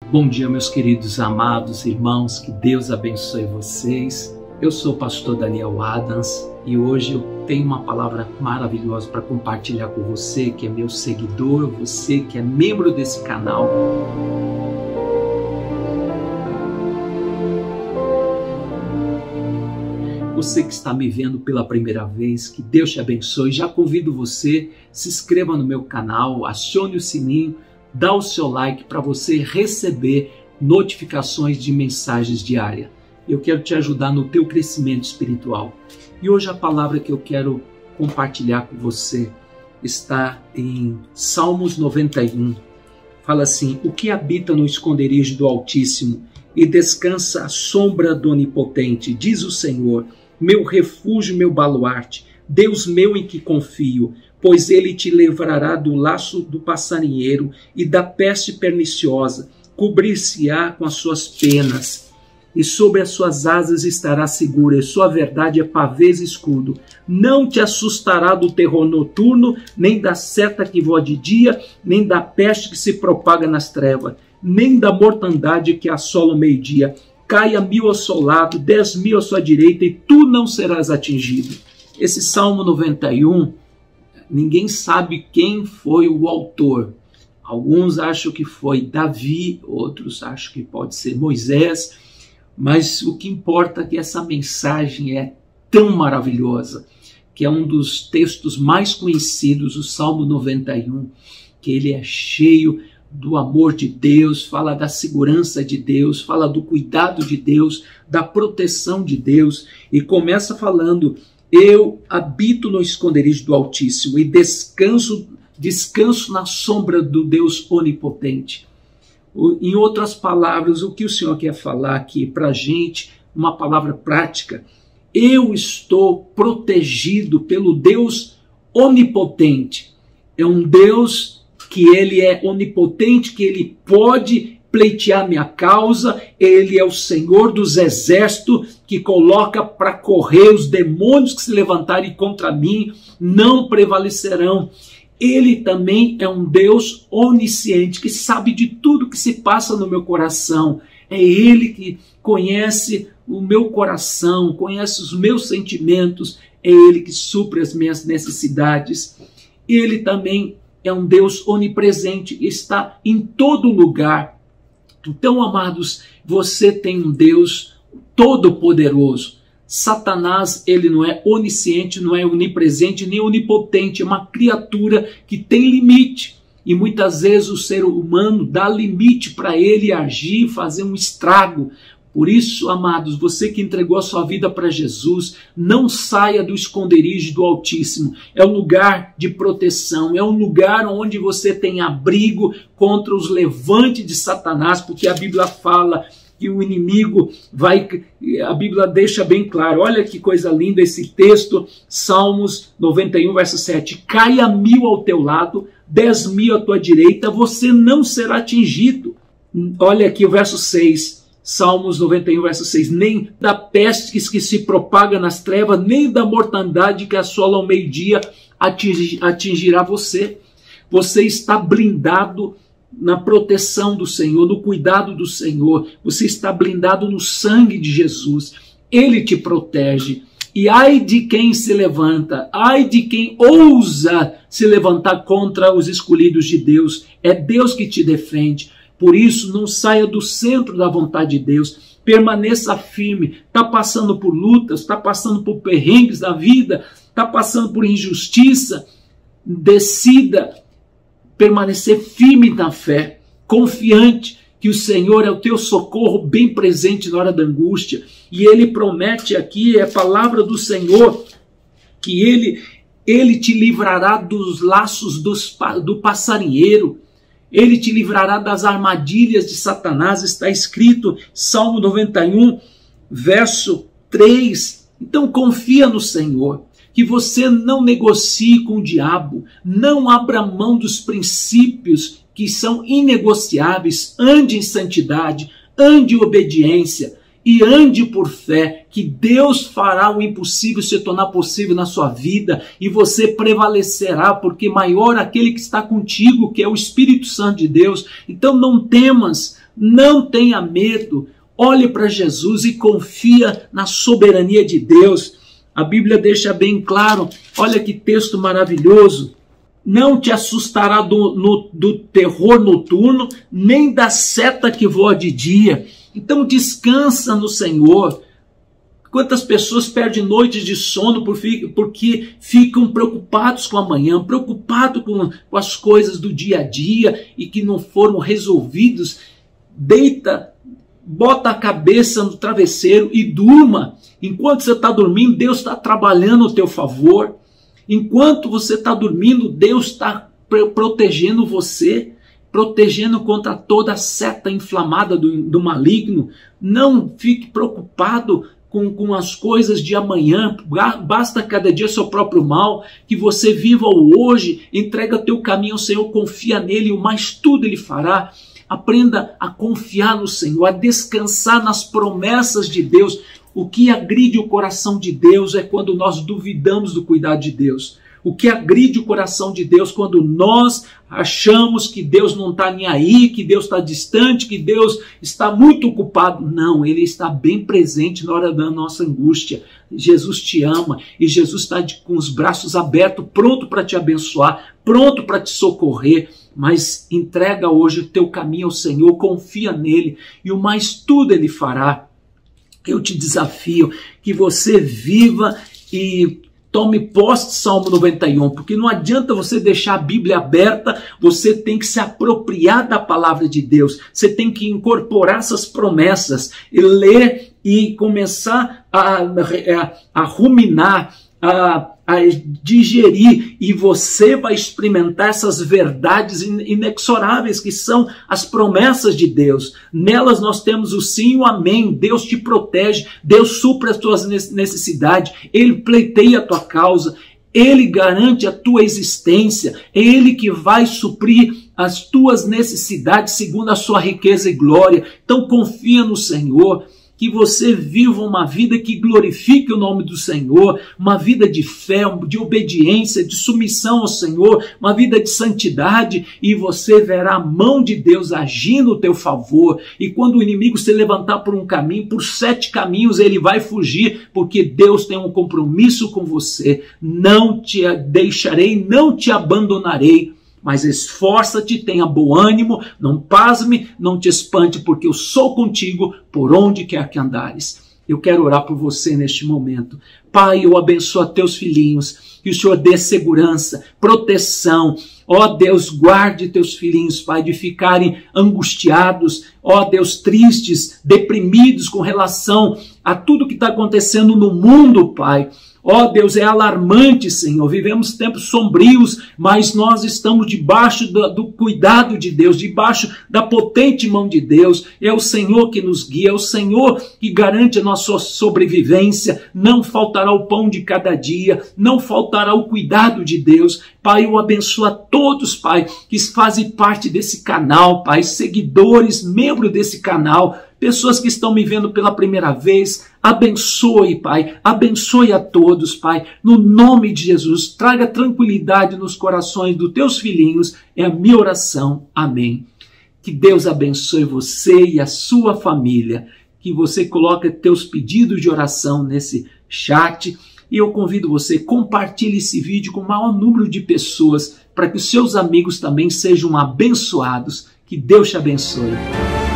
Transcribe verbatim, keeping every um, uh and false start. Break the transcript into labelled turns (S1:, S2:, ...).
S1: Bom dia, meus queridos amados irmãos, que Deus abençoe vocês. Eu sou o pastor Daniel Adams e hoje eu tenho uma palavra maravilhosa para compartilhar com você que é meu seguidor, você que é membro desse canal. Você que está me vendo pela primeira vez, que Deus te abençoe. Já convido você, se inscreva no meu canal, acione o sininho, dá o seu like para você receber notificações de mensagens diárias. Eu quero te ajudar no teu crescimento espiritual. E hoje a palavra que eu quero compartilhar com você está em Salmos noventa e um. Fala assim: o que habita no esconderijo do Altíssimo e descansa à sombra do Onipotente, diz o Senhor, meu refúgio, meu baluarte, Deus meu em que confio, pois ele te livrará do laço do passarinheiro e da peste perniciosa, cobrir-se-á com as suas penas, e sobre as suas asas estará segura, e sua verdade é pavês e escudo. Não te assustará do terror noturno, nem da seta que voa de dia, nem da peste que se propaga nas trevas, nem da mortandade que assola o meio-dia. Caia mil ao seu lado, dez mil à sua direita, e tu não serás atingido. Esse Salmo noventa e um, ninguém sabe quem foi o autor. Alguns acham que foi Davi, outros acham que pode ser Moisés, mas o que importa é que essa mensagem é tão maravilhosa, que é um dos textos mais conhecidos, o Salmo noventa e um, que ele é cheio do amor de Deus, fala da segurança de Deus, fala do cuidado de Deus, da proteção de Deus, e começa falando: eu habito no esconderijo do Altíssimo e descanso, descanso na sombra do Deus onipotente. Em outras palavras, o que o Senhor quer falar aqui para a gente, uma palavra prática: eu estou protegido pelo Deus onipotente. É um Deus que ele é onipotente, que ele pode pleitear minha causa, ele é o Senhor dos exércitos, que coloca para correr os demônios que se levantarem contra mim, não prevalecerão. Ele também é um Deus onisciente, que sabe de tudo que se passa no meu coração. É ele que conhece o meu coração, conhece os meus sentimentos, é ele que supre as minhas necessidades. Ele também é um Deus onipresente, está em todo lugar. Então, amados, você tem um Deus todo-poderoso. Satanás, ele não é onisciente, não é onipresente, nem onipotente, é uma criatura que tem limite. E muitas vezes o ser humano dá limite para ele agir, fazer um estrago. Por isso, amados, você que entregou a sua vida para Jesus, não saia do esconderijo do Altíssimo. É um lugar de proteção, é um lugar onde você tem abrigo contra os levantes de Satanás, porque a Bíblia fala que o inimigo vai, a Bíblia deixa bem claro, olha que coisa linda esse texto, Salmos noventa e um, verso sete, caia mil ao teu lado, dez mil à tua direita, você não será atingido. Olha aqui o verso seis, Salmos noventa e um, verso seis, nem da peste que se propaga nas trevas, nem da mortandade que assola ao meio-dia atingirá você. Você está blindado na proteção do Senhor, no cuidado do Senhor. Você está blindado no sangue de Jesus. Ele te protege. E ai de quem se levanta, ai de quem ousa se levantar contra os escolhidos de Deus. É Deus que te defende. Por isso, não saia do centro da vontade de Deus. Permaneça firme. Está passando por lutas, está passando por perrengues da vida, está passando por injustiça. Decida permanecer firme na fé, confiante que o Senhor é o teu socorro bem presente na hora da angústia. E ele promete aqui, é a palavra do Senhor, que ele, ele te livrará dos laços dos, do passarinheiro. Ele te livrará das armadilhas de Satanás, está escrito, Salmo noventa e um, verso três. Então confia no Senhor, que você não negocie com o diabo, não abra mão dos princípios que são inegociáveis, ande em santidade, ande em obediência e ande por fé, que Deus fará o impossível se tornar possível na sua vida e você prevalecerá, porque maior aquele que está contigo, que é o Espírito Santo de Deus. Então não temas, Não tenha medo. Olhe para Jesus e confia na soberania de Deus. A Bíblia deixa bem claro, olha que texto maravilhoso. Não te assustará do, no, do terror noturno, nem da seta que voa de dia. Então descansa no Senhor. Quantas pessoas perdem noites de sono porque ficam preocupados com amanhã, preocupados com, com as coisas do dia a dia e que não foram resolvidos. Deita, bota a cabeça no travesseiro e durma. Enquanto você está dormindo, Deus está trabalhando a teu favor. Enquanto você está dormindo, Deus está protegendo você, protegendo contra toda a seta inflamada do, do maligno. Não fique preocupado com, com as coisas de amanhã. Basta cada dia seu próprio mal, que você viva o hoje, entrega teu caminho ao Senhor, confia nele, o mais tudo ele fará. Aprenda a confiar no Senhor, a descansar nas promessas de Deus. O que agride o coração de Deus é quando nós duvidamos do cuidado de Deus. O que agride o coração de Deus quando nós achamos que Deus não está nem aí, que Deus está distante, que Deus está muito ocupado. Não, Ele está bem presente na hora da nossa angústia. Jesus te ama e Jesus está com os braços abertos, pronto para te abençoar, pronto para te socorrer. Mas entrega hoje o teu caminho ao Senhor, confia nele e o mais tudo Ele fará. Eu te desafio que você viva e tome posse de Salmo noventa e um, porque não adianta você deixar a Bíblia aberta, você tem que se apropriar da palavra de Deus, você tem que incorporar essas promessas, e ler e começar a, a, a ruminar, a, a digerir, e você vai experimentar essas verdades inexoráveis que são as promessas de Deus. Nelas nós temos o sim e o amém. Deus te protege, Deus supre as tuas necessidades, Ele pleiteia a tua causa, Ele garante a tua existência, é Ele que vai suprir as tuas necessidades segundo a sua riqueza e glória. Então confia no Senhor, que você viva uma vida que glorifique o nome do Senhor, uma vida de fé, de obediência, de submissão ao Senhor, uma vida de santidade, e você verá a mão de Deus agindo no teu favor. E quando o inimigo se levantar por um caminho, por sete caminhos ele vai fugir, porque Deus tem um compromisso com você. Não te deixarei, não te abandonarei. Mas esforça-te, tenha bom ânimo, não pasme, não te espante, porque eu sou contigo por onde quer que andares. Eu quero orar por você neste momento. Pai, eu abençoo a teus filhinhos, que o Senhor dê segurança, proteção. Ó Deus, guarde teus filhinhos, Pai, de ficarem angustiados, ó Deus, tristes, deprimidos com relação a tudo que está acontecendo no mundo, Pai. Ó oh, Deus, é alarmante, Senhor, vivemos tempos sombrios, mas nós estamos debaixo do, do cuidado de Deus, debaixo da potente mão de Deus. É o Senhor que nos guia, é o Senhor que garante a nossa sobrevivência. Não faltará o pão de cada dia, não faltará o cuidado de Deus. Pai, eu abençoo a todos, Pai, que fazem parte desse canal, Pai, seguidores, membros desse canal, pessoas que estão me vendo pela primeira vez. Abençoe, Pai, abençoe a todos, Pai, no nome de Jesus. Traga tranquilidade nos corações dos teus filhinhos, é a minha oração. Amém. Que Deus abençoe você e a sua família, que você coloque teus pedidos de oração nesse chat, e eu convido você, compartilhe esse vídeo com o maior número de pessoas, para que os seus amigos também sejam abençoados. Que Deus te abençoe.